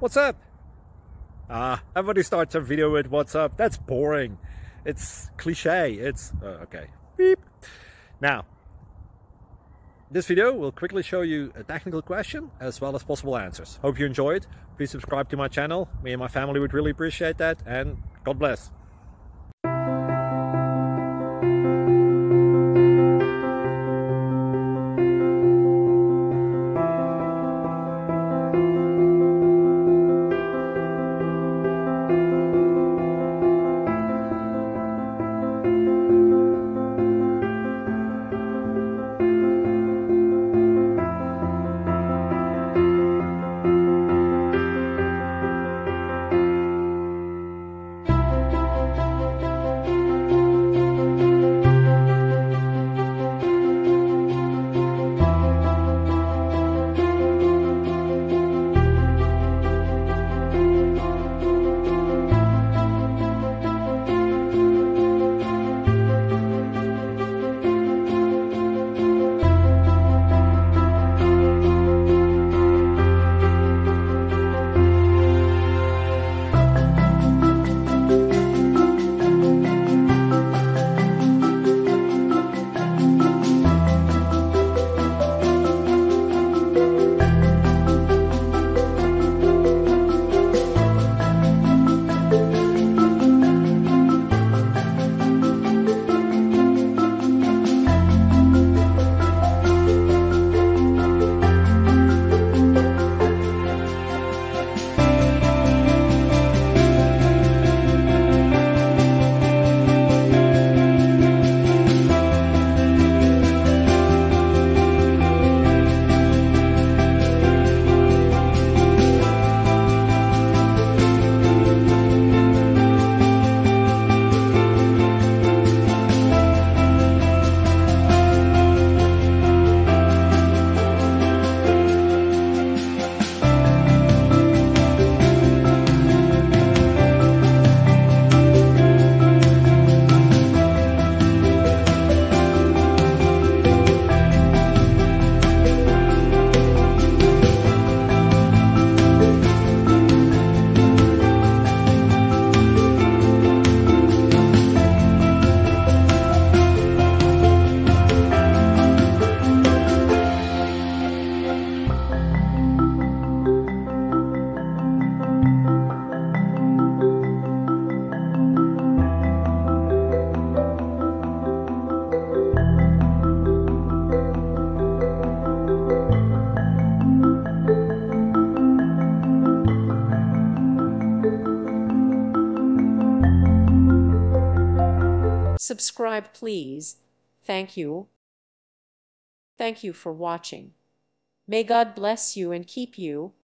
What's up? Everybody starts a video with what's up. That's boring. It's cliche. It's okay. Beep. Now, this video will quickly show you a technical question as well as possible answers. Hope you enjoyed. Please subscribe to my channel. Me and my family would really appreciate that, and God bless. Subscribe, please. Thank you. Thank you for watching. May God bless you and keep you.